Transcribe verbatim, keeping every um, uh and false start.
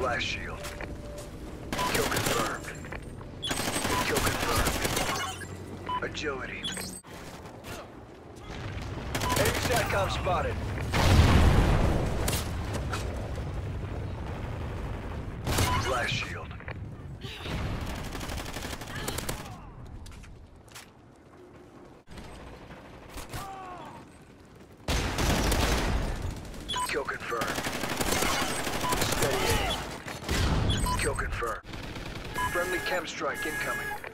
Blast shield. Kill confirmed. Kill confirmed. Agility. Enemy SATCOM spotted. Blast shield. Kill confirmed. Steady aim. Kill confirmed. Friendly chem strike incoming.